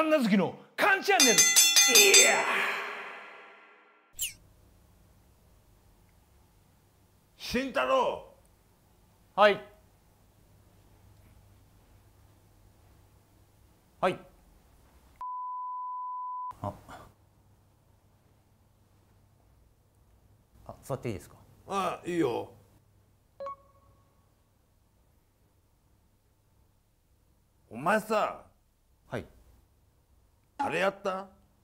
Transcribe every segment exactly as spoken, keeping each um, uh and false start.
神奈月のカンチャンネル。いや慎太郎。 はいはいああ座っていいですか。 ああ、いいよ。お前さ、 はい。 あれやった？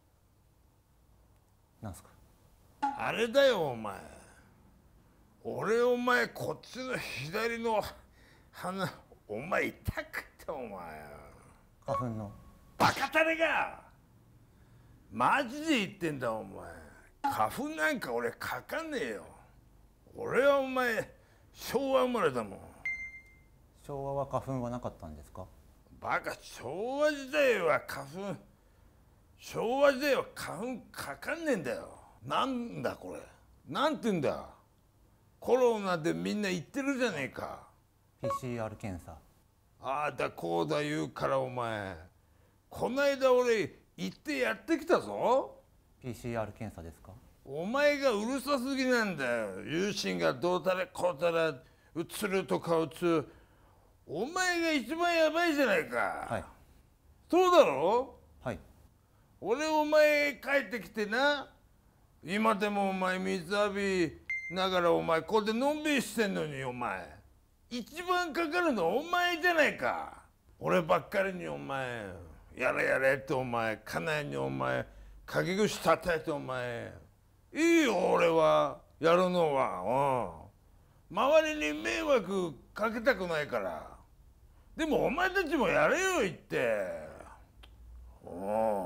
なんすか。 あれだよお前。俺お前こっちの左の鼻お前痛くてお前。 花粉の。 バカタレが。マジで言ってんだお前。花粉なんか俺かかんねえよ。俺はお前昭和生まれだもん。 昭和は花粉はなかったんですか。 バカ、昭和時代は花粉昭和時代は花粉かかんねえんだよ。なんだこれ、なんて言うんだ。コロナでみんな言ってるじゃねえか。 ピーシーアール 検査。 ああだこうだ言うからお前、こないだ俺行ってやってきたぞ。 ピーシーアール 検査ですか。 お前がうるさすぎなんだよ。有心がどうたらこうたらうつるとかうつ、お前が一番やばいじゃないか。 はい。 そうだろ。 はい。 俺お前帰ってきてな、今でもお前水浴びながらお前ここでのんびりしてんのに、お前一番かかるのお前じゃないか。俺ばっかりにお前やれやれってお前家内にお前陰口叩いてお前いいよ俺はやるのは。うん、周りに迷惑かけたくないから。でもお前たちもやれよ言って。うん、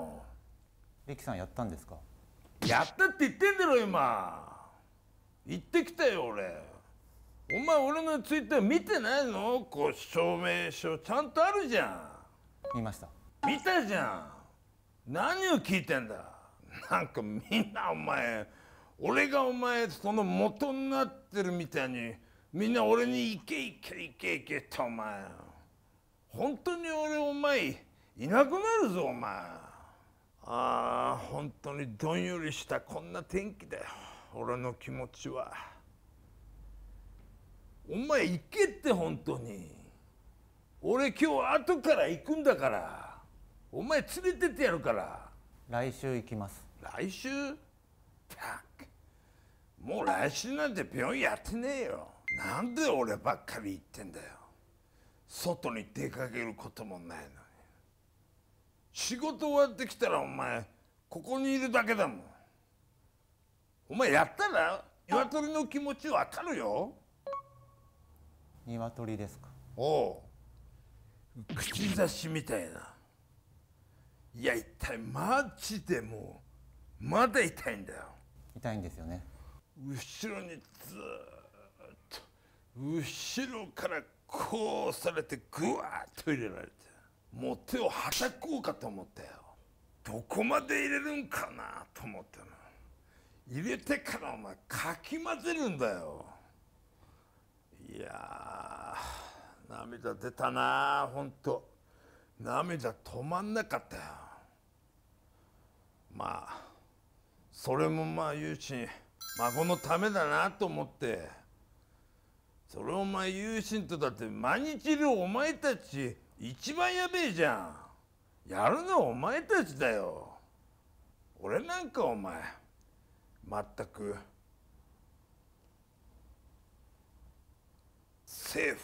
リキさんやったんですか。 やったって言ってんだろ今。行ってきたよ俺。お前俺のツイッター見てないの？こう証明書ちゃんとあるじゃん。 見ました。 見たじゃん。何を聞いてんだ。なんかみんなお前俺がお前その元になってるみたいにみんな俺に行け行け行け行けってお前。本当に俺お前いなくなるぞお前。ああ本当にどんよりしたこんな天気だよ俺の気持ちは。お前行けって本当に。俺今日後から行くんだから。お前連れてってやるから。 来週行きます。 来週？たくもう来週なんて病院やってねえよ。なんで俺ばっかり行ってんだよ。外に出かけることもないのに。仕事終わってきたらお前ここにいるだけだもん。お前やったら鶏の気持ちわかるよ。 鶏ですか。 おう、口差しみたいな。いや痛い、マジでもうまだ痛いんだよ。 痛いんですよね。 後ろにずーっと後ろからこうされてグワーッと入れられて、もう手をはたこうかと思ったよ。どこまで入れるんかなと思ったの。入れてからお前かき混ぜるんだよ。いやー涙出たな。ほんと涙止まんなかったよ。まあそれもまあ言うし孫のためだなと思って。それお前友心とだって毎日いるお前たち一番やべえじゃん。やるのはお前たちだよ。俺なんかお前まったくセーフ。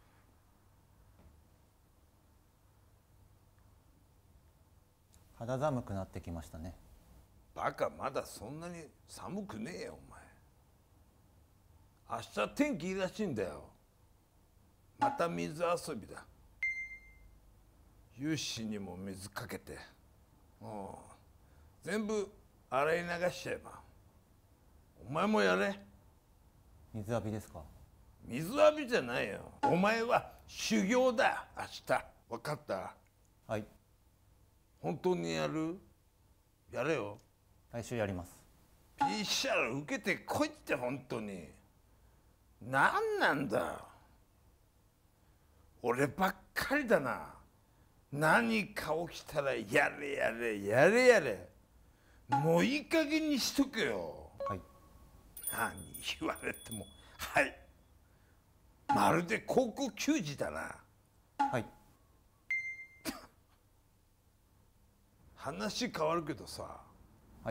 肌寒くなってきましたね。 バカ、まだそんなに寒くねえよお前。明日天気いいらしいんだよ。また水遊びだ。有志にも水かけて、うん、全部洗い流しちゃえば。お前もやれ。 水浴びですか。 水浴びじゃないよ。お前は修行だ明日。分かった？ はい。 本当にやる？やれよ。 来週やります。 ピーシーアール 受けてこいって本当に。何なんだ。俺ばっかりだな。 何か起きたらやれやれやれやれ、もういい加減にしとけよ。 はい。 何言われてもはい、まるで高校球児だな。 はい。 話変わるけどさ、 はい。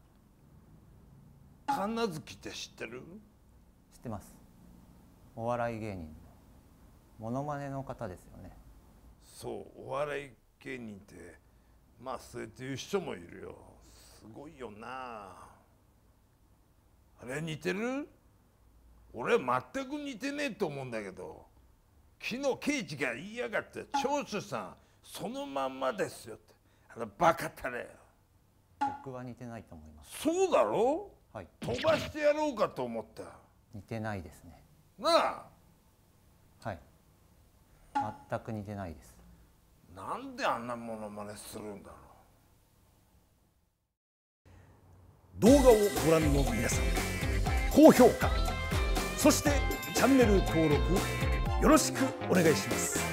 神奈月って知ってる？ 知ってます。お笑い芸人のモノマネの方ですよね。 そう、お笑い芸人ってまあそうやって言う人もいるよ。すごいよな。あれ似てる？俺全く似てねえと思うんだけど、昨日刑事が言いやがって「長州さんそのまんまですよ」って、あのバカたれ。 僕は似てないと思います。 そうだろ？ はい。 飛ばしてやろうかと思った。 似てないですね。 なあ。 はい。全く似てないです。 なんであんなモノマネするんだろ動画をご覧の皆さん、高評価、そしてチャンネル登録よろしくお願いします。